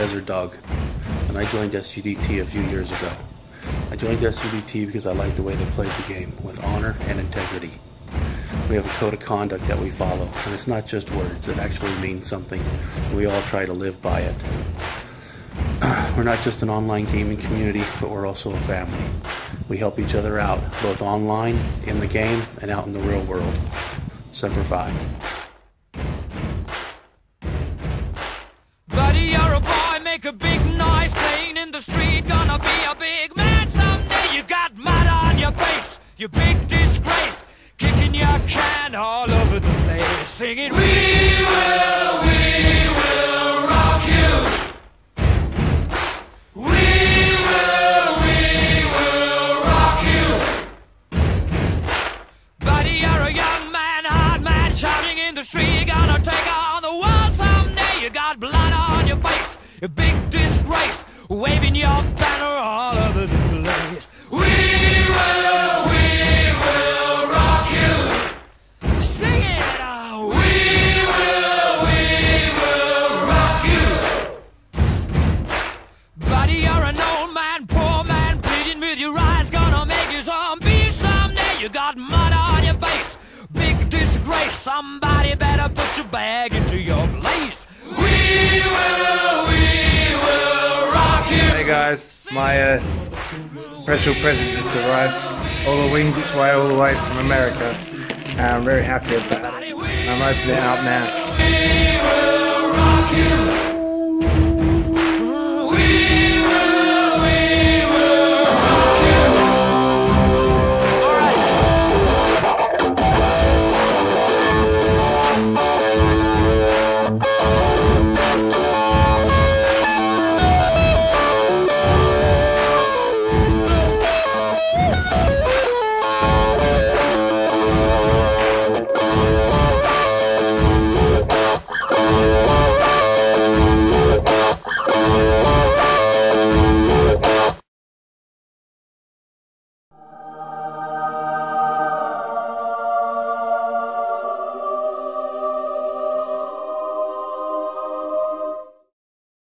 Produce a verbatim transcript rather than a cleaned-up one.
Desert Dog, and I joined S U D T a few years ago. I joined S U D T because I like the way they played the game, with honor and integrity. We have a code of conduct that we follow, and it's not just words, it actually means something, and we all try to live by it. We're not just an online gaming community, but we're also a family. We help each other out, both online, in the game, and out in the real world. Semper Fi. Buddy, you're a boy, make a big noise, playing in the street, gonna be a big man someday. You got mud on your face, you big disgrace, kicking your can all over the place, singing, we will, we will rock you. Shouting in the street, gonna take on the world someday. You got blood on your face, a big disgrace, waving your banner all over the place. We will, we will rock you. Sing it out. We will, we will rock you. Buddy, you're an old man, poor man, pleading with your eyes, gonna make you zombie someday. You got mud on your face, big disgrace, somebody better put your bag into your place. We will, we will rock you. Hey guys, my uh, special present just arrived. All the wings its way all the way from America. And I'm very happy about it. I'm opening it up now. We will rock you.